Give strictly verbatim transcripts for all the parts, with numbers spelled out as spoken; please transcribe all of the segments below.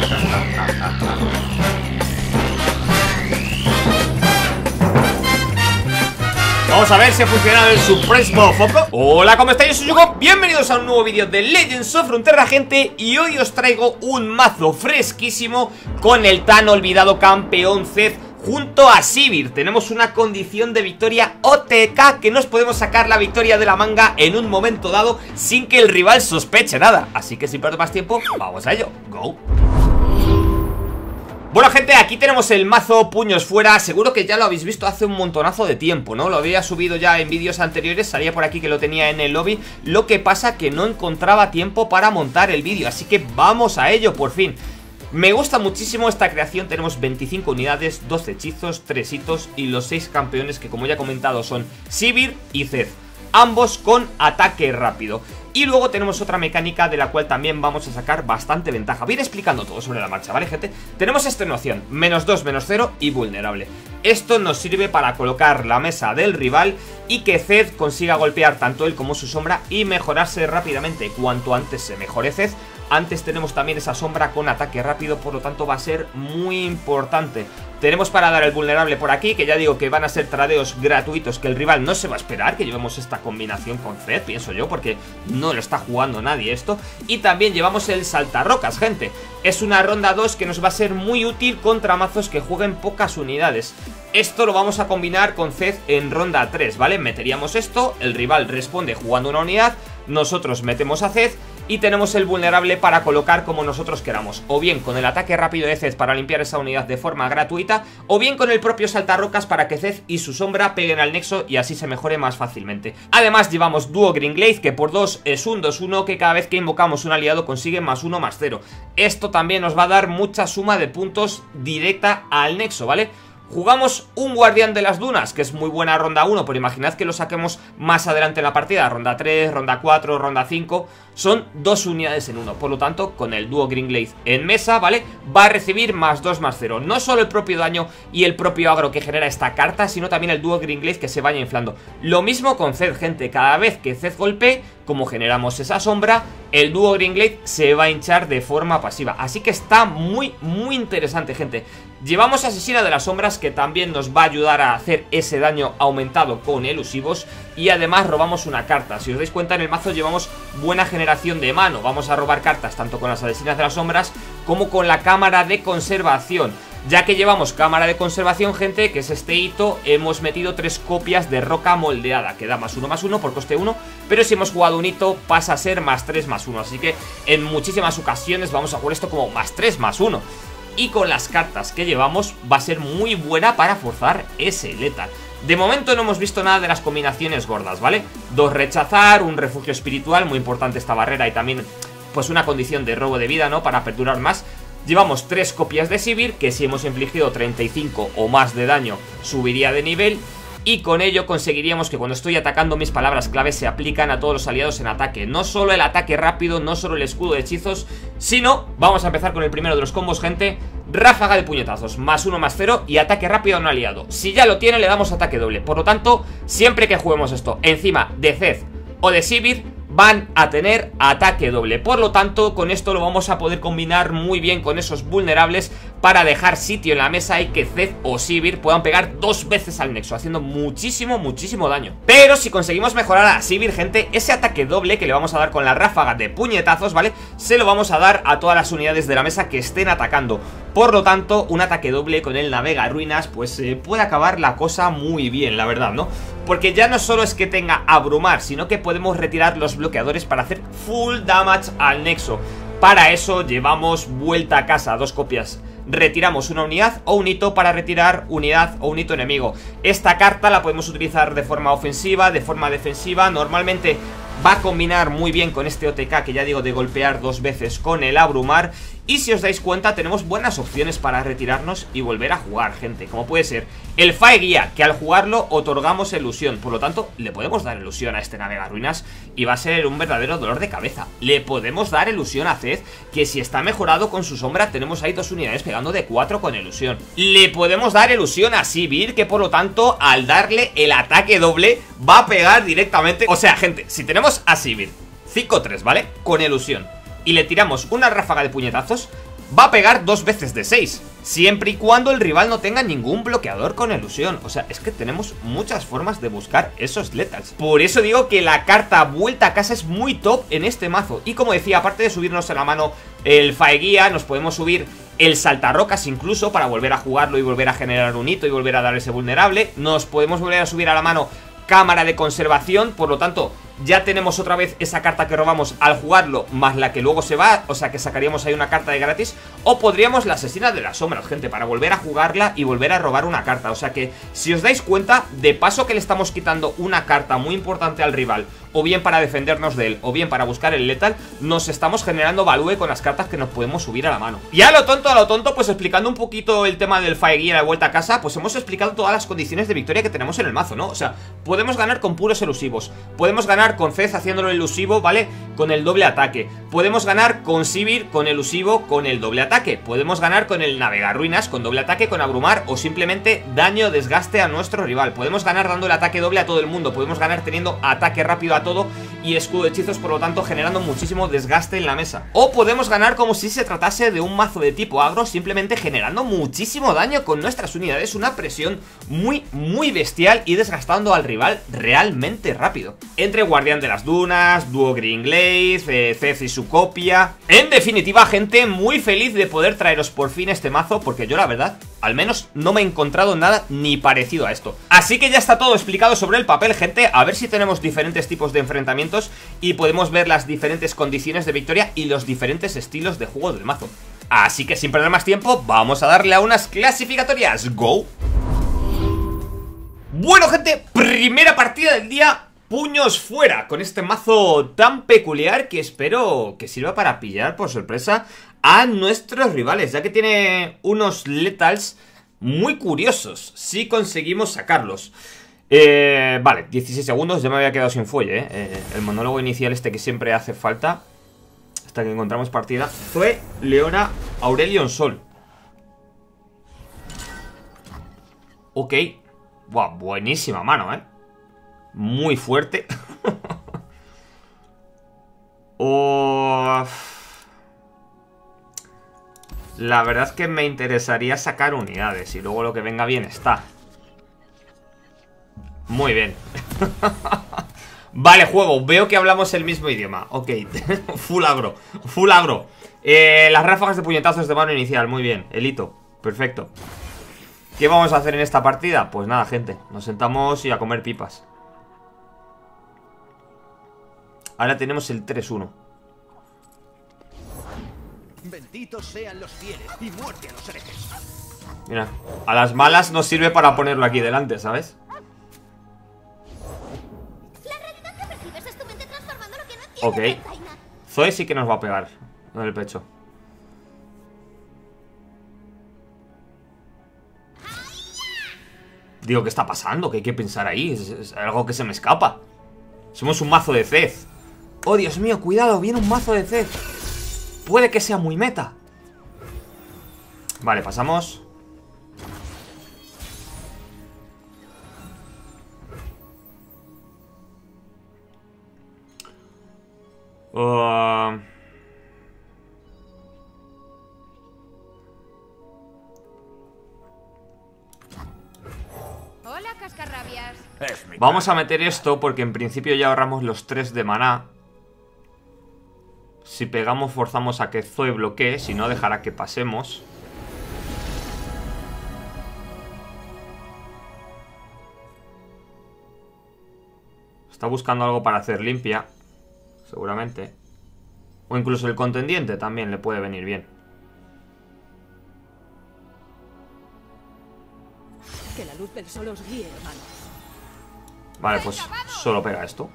Vamos a ver si ha funcionado el Supremo Foco. Hola, ¿cómo estáis? Yo soy Yugo. Bienvenidos a un nuevo vídeo de Legends of Frontera, gente. Y hoy os traigo un mazo fresquísimo con el tan olvidado campeón Zed junto a Sivir. Tenemos una condición de victoria O T K que nos podemos sacar la victoria de la manga en un momento dado sin que el rival sospeche nada. Así que sin perder más tiempo, vamos a ello. Go. Bueno, gente, aquí tenemos el mazo puños fuera. Seguro que ya lo habéis visto hace un montonazo de tiempo, ¿no? Lo había subido ya en vídeos anteriores, salía por aquí que lo tenía en el lobby. Lo que pasa que no encontraba tiempo para montar el vídeo, así que vamos a ello por fin. Me gusta muchísimo esta creación. Tenemos veinticinco unidades, doce hechizos, tres hitos y los seis campeones que, como ya he comentado, son Sivir y Zed, ambos con ataque rápido. Y luego tenemos otra mecánica de la cual también vamos a sacar bastante ventaja. Voy a ir explicando todo sobre la marcha, ¿vale, gente? Tenemos extenuación, menos dos, menos cero y vulnerable. Esto nos sirve para colocar la mesa del rival y que Zed consiga golpear tanto él como su sombra y mejorarse rápidamente. Cuanto antes se mejore Zed, antes tenemos también esa sombra con ataque rápido, por lo tanto va a ser muy importante. Tenemos para dar el vulnerable por aquí, que ya digo que van a ser tradeos gratuitos, que el rival no se va a esperar que llevemos esta combinación con Zed, pienso yo, porque no lo está jugando nadie esto. Y también llevamos el saltarrocas, gente. Es una ronda dos que nos va a ser muy útil contra mazos que jueguen pocas unidades. Esto lo vamos a combinar con Zed en ronda tres, ¿vale? Meteríamos esto, el rival responde jugando una unidad, nosotros metemos a Zed y tenemos el vulnerable para colocar como nosotros queramos, o bien con el ataque rápido de Zed para limpiar esa unidad de forma gratuita, o bien con el propio saltarrocas para que Zed y su sombra peguen al nexo y así se mejore más fácilmente. Además llevamos dúo Gringlaze, que por dos es un dos uno, que cada vez que invocamos un aliado consigue más uno más cero. Esto también nos va a dar mucha suma de puntos directa al nexo, ¿vale? Jugamos un guardián de las dunas, que es muy buena ronda uno, pero imaginad que lo saquemos más adelante en la partida, ronda tres, ronda cuatro, ronda cinco. Son dos unidades en uno, por lo tanto con el dúo Gringlaze en mesa, ¿vale? Va a recibir más dos más cero, no solo el propio daño y el propio agro que genera esta carta, sino también el dúo Gringlaze que se vaya inflando. Lo mismo con Zed, gente, cada vez que Zed golpee, como generamos esa sombra, el dúo Gringlaze se va a hinchar de forma pasiva. Así que está muy, muy interesante, gente. Llevamos Asesina de las Sombras, que también nos va a ayudar a hacer ese daño aumentado con elusivos. Y además robamos una carta. Si os dais cuenta, en el mazo llevamos buena generación de mano. Vamos a robar cartas tanto con las Asesinas de las Sombras como con la Cámara de Conservación. Ya que llevamos Cámara de Conservación, gente, que es este hito, hemos metido tres copias de roca moldeada, que da más uno más uno por coste uno, pero si hemos jugado un hito pasa a ser más tres más uno, así que en muchísimas ocasiones vamos a jugar esto como más tres más uno. Y con las cartas que llevamos va a ser muy buena para forzar ese letal. De momento no hemos visto nada de las combinaciones gordas, ¿vale? Dos rechazar, un refugio espiritual, muy importante esta barrera, y también pues una condición de robo de vida, ¿no? Para perdurar más. Llevamos tres copias de Sivir, que si hemos infligido treinta y cinco o más de daño subiría de nivel. Y con ello conseguiríamos que cuando estoy atacando mis palabras clave se aplican a todos los aliados en ataque. No solo el ataque rápido, no solo el escudo de hechizos, sino, vamos a empezar con el primero de los combos, gente. Ráfaga de puñetazos, más uno más cero y ataque rápido a un aliado. Si ya lo tiene, le damos ataque doble. Por lo tanto, siempre que juguemos esto encima de Zed o de Sivir, van a tener ataque doble. Por lo tanto, con esto lo vamos a poder combinar muy bien con esos vulnerables para dejar sitio en la mesa y que Zed o Sivir puedan pegar dos veces al nexo, haciendo muchísimo, muchísimo daño. Pero si conseguimos mejorar a Sivir, gente, ese ataque doble que le vamos a dar con la ráfaga de puñetazos, ¿vale? Se lo vamos a dar a todas las unidades de la mesa que estén atacando. Por lo tanto, un ataque doble con el Navega Ruinas, pues eh, puede acabar la cosa muy bien, la verdad, ¿no? Porque ya no solo es que tenga abrumar, sino que podemos retirar los bloqueadores para hacer full damage al nexo. Para eso llevamos vuelta a casa, dos copias. Retiramos una unidad o un hito para retirar unidad o un hito enemigo. Esta carta la podemos utilizar de forma ofensiva, de forma defensiva. Normalmente va a combinar muy bien con este O T K que ya digo de golpear dos veces con el abrumar. Y si os dais cuenta tenemos buenas opciones para retirarnos y volver a jugar, gente, como puede ser el Fae Guía, que al jugarlo otorgamos ilusión. Por lo tanto, le podemos dar ilusión a este Navega Ruinas y va a ser un verdadero dolor de cabeza. Le podemos dar ilusión a Zed, que si está mejorado con su sombra tenemos ahí dos unidades pegando de cuatro con ilusión. Le podemos dar ilusión a Sivir, que por lo tanto al darle el ataque doble va a pegar directamente. O sea, gente, si tenemos a Sivir cinco tres, ¿vale? Con ilusión, y le tiramos una ráfaga de puñetazos, va a pegar dos veces de seis, siempre y cuando el rival no tenga ningún bloqueador con ilusión. O sea, es que tenemos muchas formas de buscar esos letals. Por eso digo que la carta Vuelta a Casa es muy top en este mazo. Y como decía, aparte de subirnos a la mano el Faeguía, nos podemos subir el Saltarrocas incluso para volver a jugarlo y volver a generar un hito y volver a dar ese vulnerable. Nos podemos volver a subir a la mano Cámara de Conservación, por lo tanto ya tenemos otra vez esa carta que robamos al jugarlo, más la que luego se va, o sea que sacaríamos ahí una carta de gratis. O podríamos la Asesina de las Sombras, gente, para volver a jugarla y volver a robar una carta. O sea que, si os dais cuenta, de paso que le estamos quitando una carta muy importante al rival, o bien para defendernos de él, o bien para buscar el letal, nos estamos generando value con las cartas que nos podemos subir a la mano. Y a lo tonto, a lo tonto, pues explicando un poquito el tema del Faeguía de Vuelta a Casa, pues hemos explicado todas las condiciones de victoria que tenemos en el mazo, ¿no? O sea, podemos ganar con puros elusivos, podemos ganar con Cez haciéndolo elusivo, ¿vale? Con el doble ataque, podemos ganar con Sivir con elusivo con el doble ataque, podemos ganar con el Navegar Ruinas con doble ataque, con Abrumar, o simplemente daño, desgaste a nuestro rival. Podemos ganar dando el ataque doble a todo el mundo, podemos ganar teniendo ataque rápido a todo y escudo de hechizos, por lo tanto generando muchísimo desgaste en la mesa. O podemos ganar como si se tratase de un mazo de tipo agro, simplemente generando muchísimo daño con nuestras unidades, una presión muy, muy bestial y desgastando al rival realmente rápido. Entre Guardián de las Dunas, Dúo Gringlaze, eh, Cez y su copia. En definitiva, gente, muy feliz de poder traeros por fin este mazo, porque yo la verdad, al menos no me he encontrado nada ni parecido a esto. Así que ya está todo explicado sobre el papel, gente. A ver si tenemos diferentes tipos de enfrentamientos y podemos ver las diferentes condiciones de victoria y los diferentes estilos de juego del mazo. Así que sin perder más tiempo, vamos a darle a unas clasificatorias. ¡Go! Bueno, gente, primera partida del día, puños fuera, con este mazo tan peculiar que espero que sirva para pillar por sorpresa a nuestros rivales, ya que tiene unos letals muy curiosos, si conseguimos sacarlos. Eh, vale, dieciséis segundos, ya me había quedado sin fuelle, ¿eh? Eh, el monólogo inicial este que siempre hace falta hasta que encontramos partida. Zoe, Leona, Aurelion, Sol. Ok. Buah, buenísima mano, ¿eh? Muy fuerte. Oh... La verdad es que me interesaría sacar unidades y luego lo que venga bien está. Muy bien. Vale, juego, veo que hablamos el mismo idioma. Ok, full agro, full agro. eh, Las ráfagas de puñetazos de mano inicial, muy bien, el hito, perfecto. ¿Qué vamos a hacer en esta partida? Pues nada, gente, nos sentamos y a comer pipas. Ahora tenemos el tres uno. Benditos sean los fieles y muerte a los herejes. Mira, a las malas nos sirve para ponerlo aquí delante, ¿sabes? La realidad que percibes es tu mente transformando lo que no Ok. entiendes, Zaina. Zoe sí que nos va a pegar en el pecho. Digo, ¿qué está pasando? ¿Qué hay que pensar ahí? Es, es algo que se me escapa. Somos un mazo de Cez. Oh, Dios mío, cuidado, viene un mazo de Cez. Puede que sea muy meta. Vale, pasamos. Uh... Hola, cascarrabias. Vamos a meter esto porque en principio ya ahorramos los tres de maná. Si pegamos forzamos a que Zoe bloquee, si no dejará que pasemos. Está buscando algo para hacer limpia, seguramente. O incluso el contendiente también le puede venir bien. Que la luz del sol os guíe, hermanos. Vale, pues solo pega esto.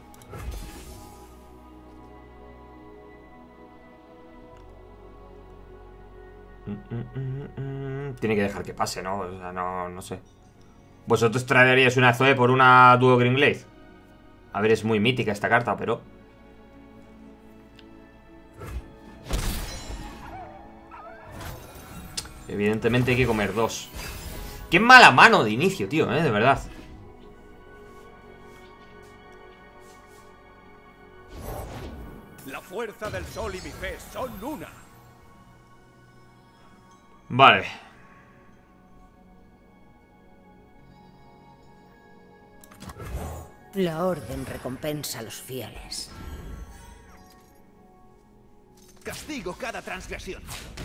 Mm, mm, mm, mm. Tiene que dejar que pase, ¿no? O sea, no, no sé. ¿Vosotros traeríais una Zoe por una Dúo Gringlaze? A ver, es muy mítica esta carta, pero... Evidentemente hay que comer dos. Qué mala mano de inicio, tío, ¿eh? De verdad. La fuerza del sol y mi fe son una. Vale. La orden recompensa a los fieles. Castigo cada transgresión.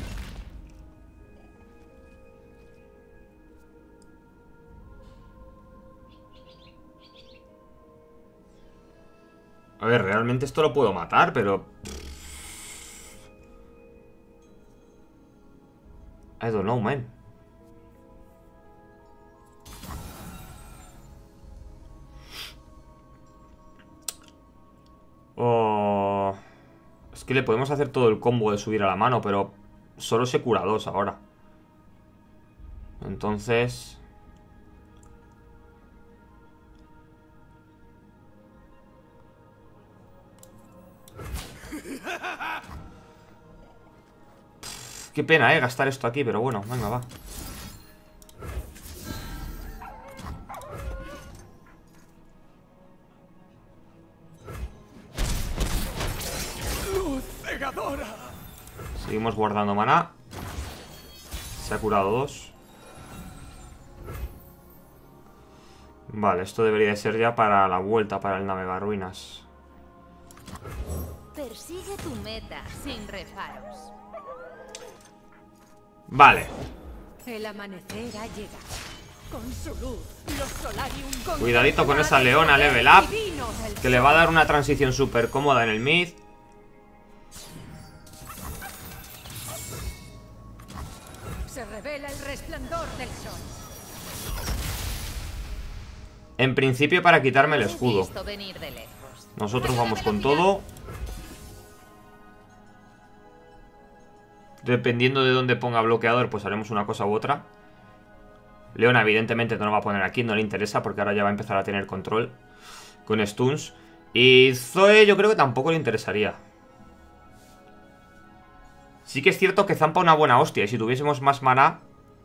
A ver, realmente esto lo puedo matar, pero... I don't know, man. Oh... Es que le podemos hacer todo el combo de subir a la mano, pero solo se cura dos ahora. Entonces... Qué pena, eh, gastar esto aquí, pero bueno, venga, va. ¡Luz cegadora! Seguimos guardando maná. Se ha curado dos. Vale, esto debería de ser ya para la vuelta, para el navegarruinas. Persigue tu meta sin reparos. Vale. El amanecer ha llegado. Con su luz, los Solarium con Cuidadito con esa leona level up, que le va a dar una transición súper cómoda en el mid. Se revela el resplandor del sol. En principio para quitarme el He escudo. visto venir de lejos. Nosotros vamos con todo. Dependiendo de dónde ponga bloqueador, pues haremos una cosa u otra. Leona evidentemente no lo va a poner aquí, no le interesa, porque ahora ya va a empezar a tener control con stuns. Y Zoe yo creo que tampoco le interesaría. Sí que es cierto que zampa una buena hostia, y si tuviésemos más maná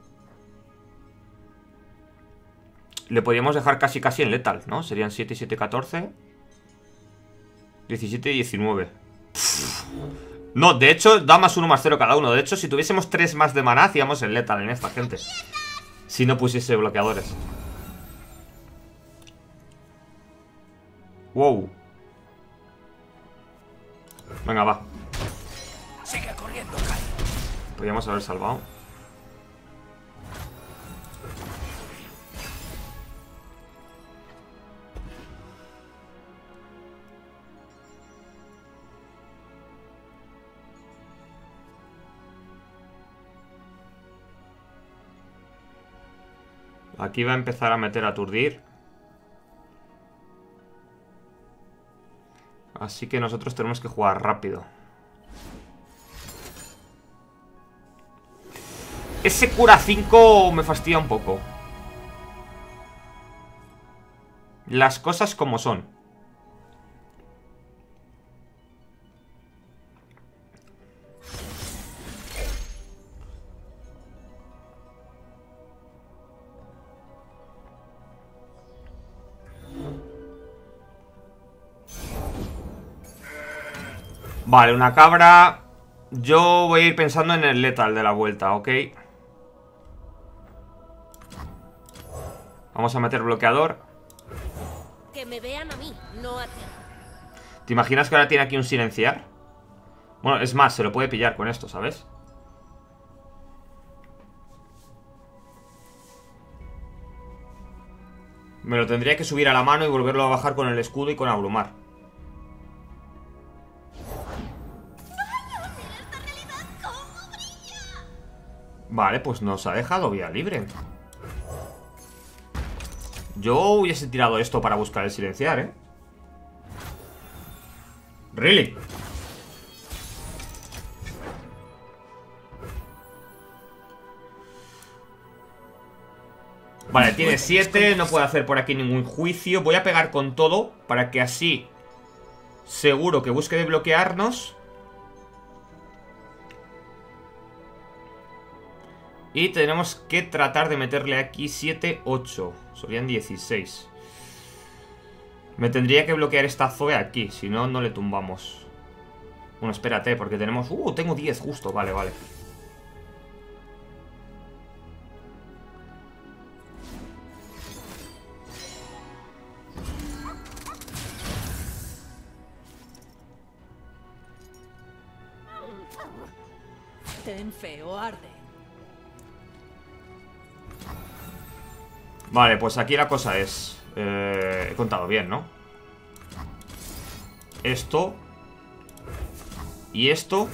le podríamos dejar casi casi en lethal, ¿no? Serían siete y siete, catorce. diecisiete y diecinueve. No, de hecho, da más uno más cero cada uno. De hecho, si tuviésemos tres más de maná, hacíamos el lethal en esta gente. Si no pusiese bloqueadores. Wow. Venga, va. Sigue corriendo, Kai. Podríamos haber salvado. Aquí va a empezar a meter a aturdir. Así que nosotros tenemos que jugar rápido. Ese cura cinco me fastidia un poco. Las cosas como son. Vale, una cabra. Yo voy a ir pensando en el lethal de la vuelta, ¿ok? Vamos a meter bloqueador. Que me vean a mí, no a ti. ¿Te imaginas que ahora tiene aquí un silenciar? Bueno, es más, se lo puede pillar con esto, ¿sabes? Me lo tendría que subir a la mano y volverlo a bajar con el escudo y con abrumar. Vale, pues nos ha dejado vía libre. Yo hubiese tirado esto para buscar el silenciar, ¿eh? ¿Really? Vale, tiene siete, no puede hacer por aquí ningún juicio. Voy a pegar con todo para que así seguro que busque de bloquearnos. Y tenemos que tratar de meterle aquí siete, ocho. Serían dieciséis. Me tendría que bloquear esta Zoe aquí, si no, no le tumbamos. Bueno, espérate, porque tenemos... Uh, tengo diez justo, vale, vale. Ten fe o arde. Vale, pues aquí la cosa es... Eh, he contado bien, ¿no? Esto. Y esto.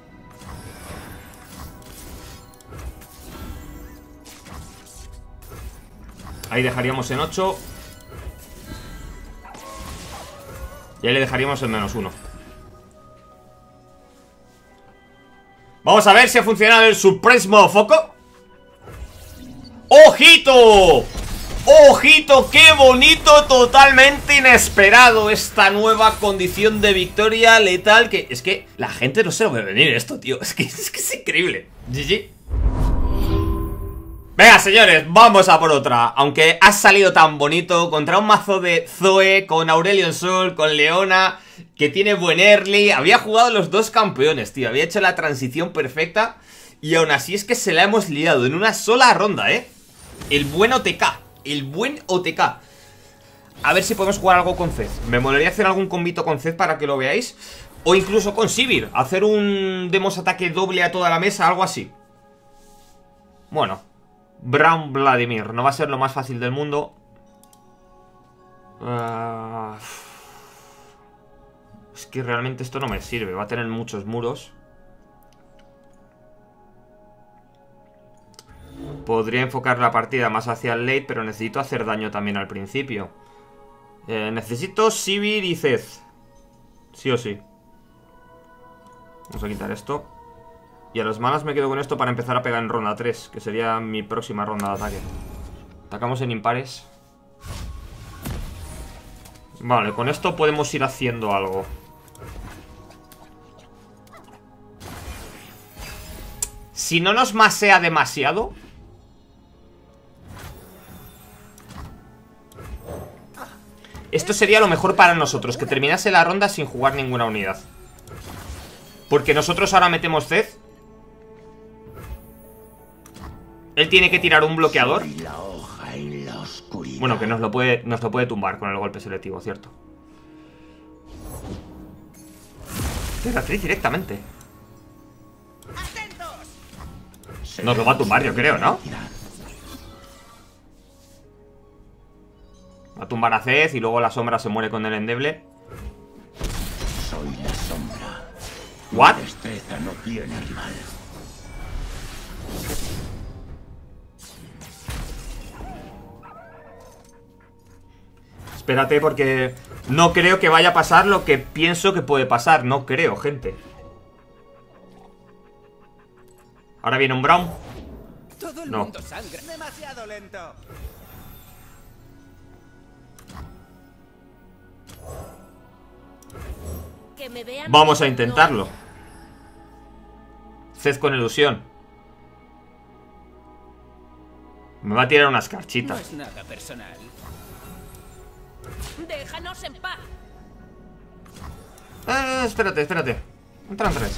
Ahí dejaríamos en ocho. Y ahí le dejaríamos en menos uno. Vamos a ver si ha funcionado el Supremo Foco. ¡Ojito! ¡Ojito! ¡Qué bonito! Totalmente inesperado esta nueva condición de victoria letal. Que es que la gente no se lo ve venir esto, tío. Es que es, que es increíble. G G. Venga, señores, vamos a por otra. Aunque ha salido tan bonito contra un mazo de Zoe, con Aurelion Sol, con Leona, que tiene buen early. Había jugado los dos campeones, tío. Había hecho la transición perfecta. Y aún así es que se la hemos liado en una sola ronda, ¿eh? El buen O T K. El buen O T K. A ver si podemos jugar algo con Zed. Me molaría hacer algún combito con Zed para que lo veáis. O incluso con Sivir. Hacer un demos ataque doble a toda la mesa, algo así. Bueno, Braum Vladimir. No va a ser lo más fácil del mundo. uh... Es que realmente esto no me sirve. Va a tener muchos muros. Podría enfocar la partida más hacia el late, pero necesito hacer daño también al principio. eh, Necesito Sivir y Zed. Sí o sí. Vamos a quitar esto. Y a los manas me quedo con esto para empezar a pegar en ronda tres, que sería mi próxima ronda de ataque. Atacamos en impares. Vale, con esto podemos ir haciendo algo. Si no nos masea demasiado. Esto sería lo mejor para nosotros, que terminase la ronda sin jugar ninguna unidad. Porque nosotros ahora metemos Zed. Él tiene que tirar un bloqueador. Bueno, que nos lo puede, nos lo puede tumbar con el golpe selectivo, ¿cierto? Teratriz directamente. Nos lo va a tumbar, yo creo, ¿no? Va a tumbar a Zed y luego la sombra se muere con el endeble. Soy la sombra. ¿What? Mi destreza no tiene rival. Espérate, porque no creo que vaya a pasar lo que pienso que puede pasar. No creo, gente. Ahora viene un Braum. Todo el No. mundo sangra. Demasiado lento. Que me vean. Vamos a intentarlo. Zed con ilusión. Me va a tirar unas No carchitas. es nada personal. Déjanos en paz. Eh, espérate, espérate. Entran tres.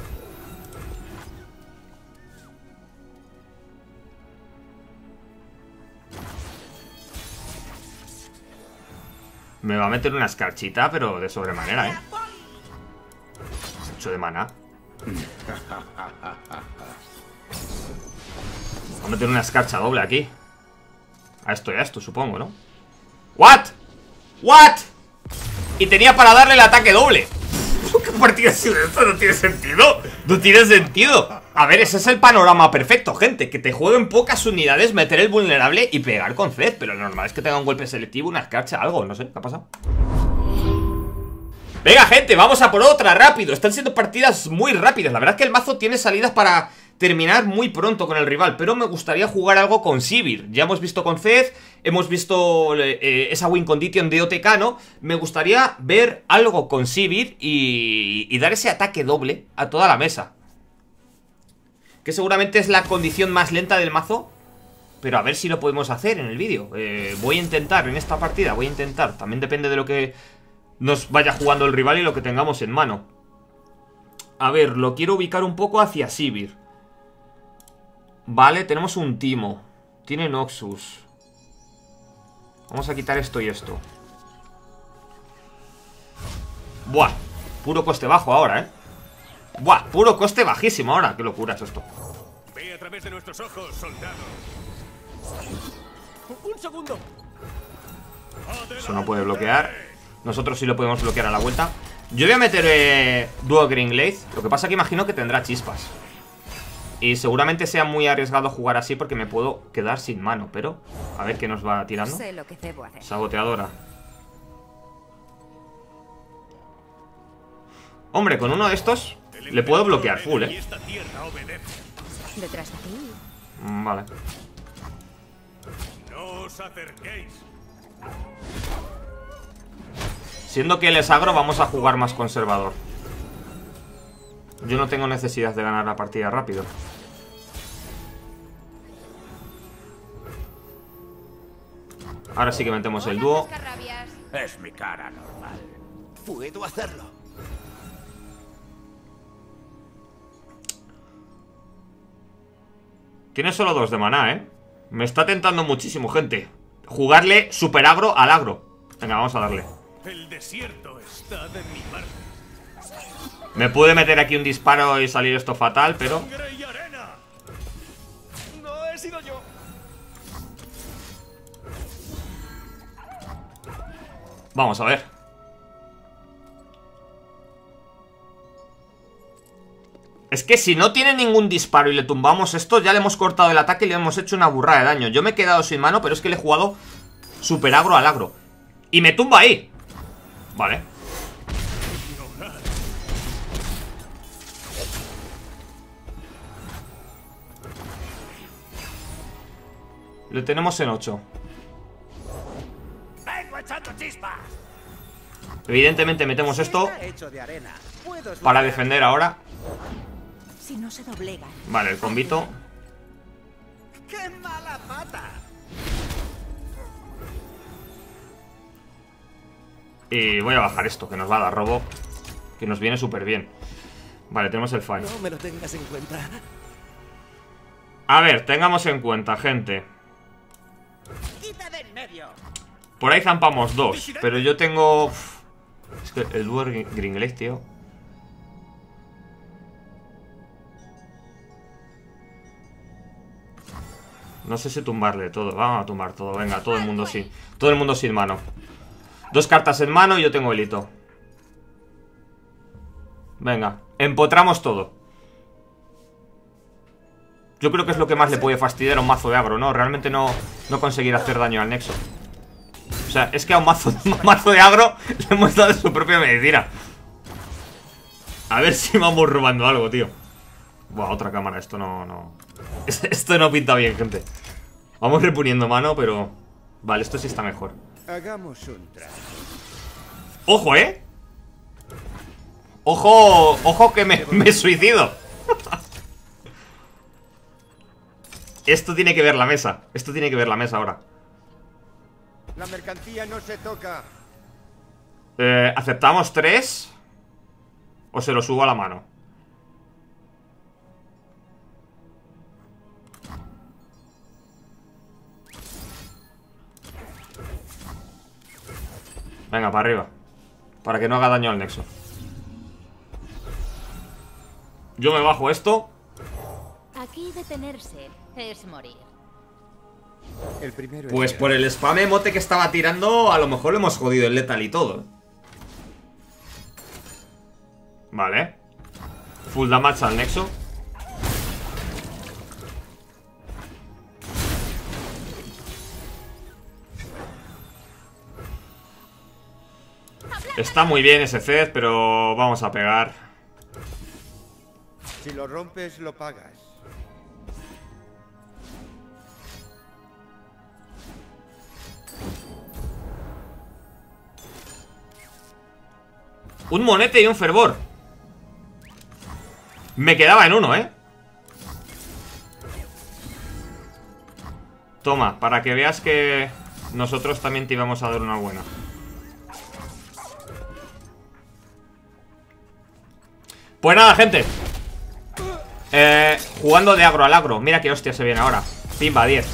Me va a meter una escarchita, pero de sobremanera, ¿eh? ocho de mana. Va a meter una escarcha doble aquí. A esto y a esto, supongo, ¿no? ¿What? ¿What? Y tenía para darle el ataque doble. ¿Qué partida ha sido esto? No tiene sentido. No tiene sentido. A ver, ese es el panorama perfecto, gente. Que te jueguen pocas unidades, meter el vulnerable y pegar con Zed. Pero lo normal es que tenga un golpe selectivo, una escarcha, algo. No sé, ¿qué ha pasado? Venga, gente, vamos a por otra, rápido. Están siendo partidas muy rápidas. La verdad es que el mazo tiene salidas para terminar muy pronto con el rival, pero me gustaría jugar algo con Sivir. Ya hemos visto con Zed, hemos visto eh, esa win condition de O T K, ¿no? Me gustaría ver algo con Sivir y, y dar ese ataque doble a toda la mesa, que seguramente es la condición más lenta del mazo, pero a ver si lo podemos hacer en el vídeo. eh, Voy a intentar en esta partida, voy a intentar. También depende de lo que nos vaya jugando el rival y lo que tengamos en mano. A ver, lo quiero ubicar un poco hacia Sivir. Vale, tenemos un Timo. Tiene Noxus. Vamos a quitar esto y esto. Buah, puro coste bajo ahora, ¿eh? Buah, puro coste bajísimo ahora. Qué locura es esto. Ve a través de nuestros ojos, soldado. Un segundo. Eso no puede bloquear. Nosotros sí lo podemos bloquear a la vuelta. Yo voy a meter eh, Duo Green Glade. Lo que pasa que imagino que tendrá chispas. Y seguramente sea muy arriesgado jugar así porque me puedo quedar sin mano. Pero a ver qué nos va tirando. Sé lo que debo hacer. Saboteadora. Hombre, con uno de estos le puedo bloquear full, eh. Detrás de ti. Mm, Vale. No os acerquéis. Siendo que él es agro, vamos a jugar más conservador. Yo no tengo necesidad de ganar la partida rápido. Ahora sí que metemos el dúo. Es mi cara normal. Puedo hacerlo. Tiene solo dos de maná, eh. Me está tentando muchísimo, gente. Jugarle super agro al agro. Venga, vamos a darle. El desierto está de mi parte. Me pude meter aquí un disparo y salir esto fatal, pero... ¡Sangre y arena! No he sido yo. Vamos a ver. Es que si no tiene ningún disparo y le tumbamos esto, ya le hemos cortado el ataque y le hemos hecho una burrada de daño. Yo me he quedado sin mano, pero es que le he jugado super agro al agro. Y me tumba ahí. Vale. Le tenemos en ocho. ¡Vengo echando chispas! Evidentemente metemos esto Está hecho de arena. Puedo para esbozar. defender ahora. Si no se doblegan. Vale, el combito. ¡Qué mala pata! Y voy a bajar esto, que nos va a dar robo. Que nos viene súper bien. Vale, tenemos el fight. No me lo tengas en cuenta. A ver, tengamos en cuenta, gente. ¡Quita de en medio! Por ahí zampamos dos, pero yo tengo... Uf, es que el dúo Green Glade, tío. No sé si tumbarle todo. Vamos a tumbar todo, venga, todo el mundo sin... Todo el mundo sin mano. Dos cartas en mano y yo tengo el hito. Venga, empotramos todo. Yo creo que es lo que más le puede fastidiar a un mazo de agro, ¿no? Realmente no, no conseguir hacer daño al nexo. O sea, es que a un mazo, un mazo de agro le hemos dado su propia medicina. A ver si vamos robando algo, tío. Buah, otra cámara, esto no... no... Esto no pinta bien, gente. Vamos reponiendo mano, pero... Vale, esto sí está mejor. Hagamos un trato. ¡Ojo, eh! ¡Ojo! ¡Ojo que me, me suicido! Esto tiene que ver la mesa. Esto tiene que ver la mesa ahora. La mercancía no se toca. Eh, ¿Aceptamos tres? ¿O se lo subo a la mano? Venga, para arriba. Para que no haga daño al nexo. Yo me bajo esto. Aquí detenerse es morir. El primero Pues es por el spam emote que estaba tirando, a lo mejor le hemos jodido el letal y todo. Vale. Full damage al nexo. Está muy bien ese Zed, pero vamos a pegar. Si lo rompes, lo pagas. Un monete y un fervor. Me quedaba en uno, ¿eh? Toma, para que veas que nosotros también te íbamos a dar una buena. Pues nada, gente. Eh, jugando de agro al agro. Mira qué hostia se viene ahora. Pimba, diez.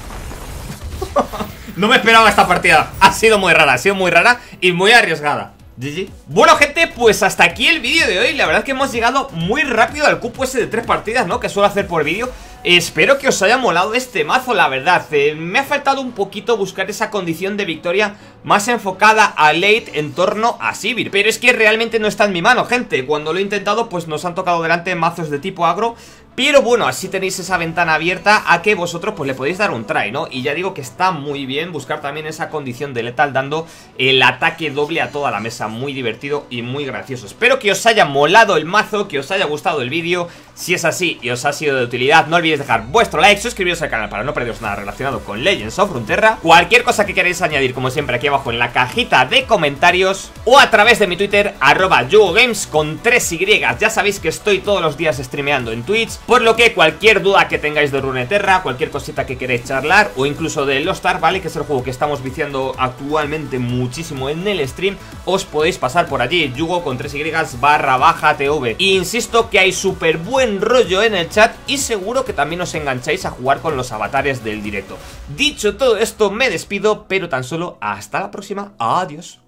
No me esperaba esta partida. Ha sido muy rara, ha sido muy rara y muy arriesgada. G G. Bueno, gente, pues hasta aquí el vídeo de hoy. La verdad es que hemos llegado muy rápido al cupo ese de tres partidas, ¿no? Que suelo hacer por vídeo. Espero que os haya molado este mazo, la verdad. eh, Me ha faltado un poquito buscar esa condición de victoria más enfocada a late en torno a Sivir, pero es que realmente no está en mi mano, gente. Cuando lo he intentado, pues nos han tocado delante mazos de tipo agro. Pero bueno, así tenéis esa ventana abierta a que vosotros pues le podéis dar un try, ¿no? Y ya digo que está muy bien buscar también esa condición de letal dando el ataque doble a toda la mesa. Muy divertido y muy gracioso. Espero que os haya molado el mazo, que os haya gustado el vídeo. Si es así y os ha sido de utilidad, no olvidéis dejar vuestro like, suscribiros al canal para no perderos nada relacionado con Legends of Runeterra. Cualquier cosa que queráis añadir, como siempre, aquí abajo en la cajita de comentarios o a través de mi Twitter, arroba yugogames con tres Y. Ya sabéis que estoy todos los días streameando en Twitch, por lo que cualquier duda que tengáis de Runeterra, cualquier cosita que queréis charlar o incluso de Lost Ark, ¿vale? Que es el juego que estamos viciando actualmente muchísimo en el stream, os podéis pasar por allí, yugo con tres Y barra baja tv. Y insisto que hay súper buen rollo en el chat y seguro que también os engancháis a jugar con los avatares del directo. Dicho todo esto, me despido, pero tan solo hasta la próxima. Adiós.